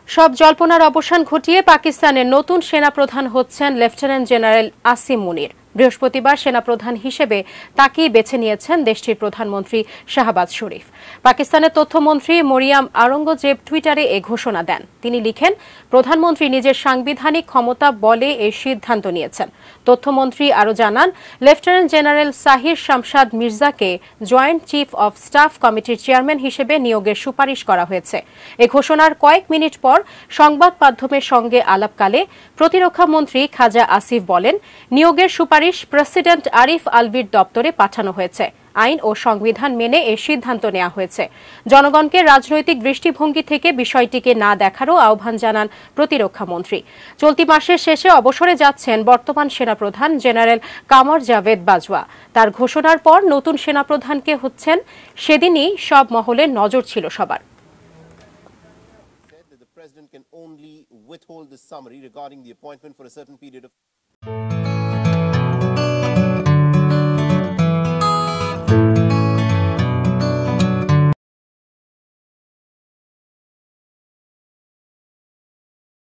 সব জল্পনার অবসান ঘটিয়ে পাকিস্তানের নতুন সেনাপ্রধান হচ্ছেন লেফটেন্যান্ট জেনারেল আসিম মুনির। বৃহস্পতিবার সেনাপ্রধান হিসেবে তাকেই বেছে নিয়েছেন দেশটির প্রধানমন্ত্রী শাহবাজ শরীফ। পাকিস্তানের তথ্যমন্ত্রী মরিয়াম আওরঙ্গজেব টুইটারে এ ঘোষণা দেন। তিনি লিখেন, প্রধানমন্ত্রী নিজের সাংবিধানিক ক্ষমতা বলে এই সিদ্ধান্ত নিয়েছেন। তথ্যমন্ত্রী আরও জানান, লেফটেন্যান্ট জেনারেল সাহির শামশাদ মির্জাকে জয়েন্ট চিফ অব স্টাফ কমিটির চেয়ারম্যান হিসেবে নিয়োগের সুপারিশ করা হয়েছে। এ ঘোষণার কয়েক মিনিট পর সংবাদ মাধ্যমের সঙ্গে আলাপকালে প্রতিরক্ষা মন্ত্রী খাজা আসিফ বলেন, নিয়োগের সুপারিশ প্রেসিডেন্ট আরিফ আলভির দপ্তরে পাঠানো হয়েছে। আইন ও সংবিধান মেনে এই সিদ্ধান্ত নেওয়া হয়েছে। জনগণকে রাজনৈতিক দৃষ্টিভঙ্গি থেকে বিষয়টিকে না দেখারও আহ্বান জানান প্রতিরক্ষা মন্ত্রী। চলতি মাসের শেষে অবসরে যাচ্ছেন বর্তমান সেনাপ্রধান জেনারেল কামর জাভেদ বাজওয়া। তার ঘোষণার পর নতুন সেনাপ্রধানকে হচ্ছেন সেদিনই সব মহলে নজর ছিল সবার। The president can only withhold the summary regarding the appointment for a certain period of